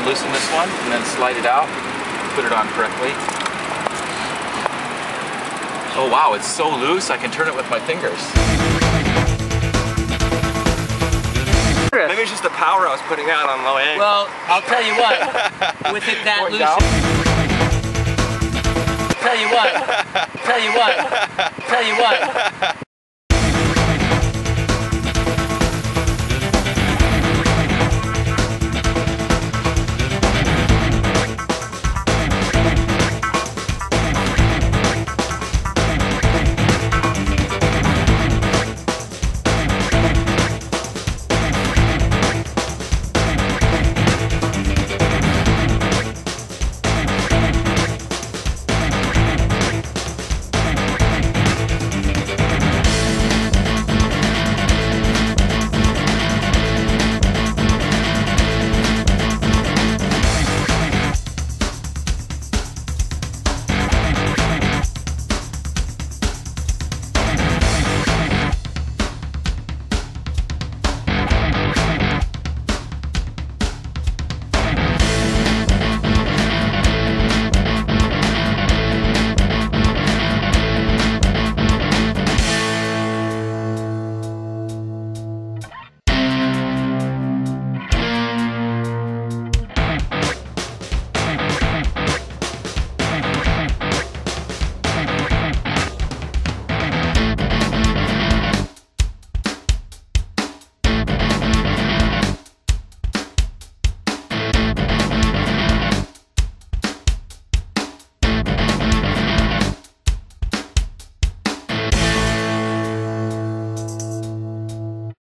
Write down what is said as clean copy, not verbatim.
loosen this one and then slide it out, put it on correctly. Oh wow, it's so loose I can turn it with my fingers. Maybe it's just the power I was putting out on low angle. Well, I'll tell you what, with it that loose, tell you what,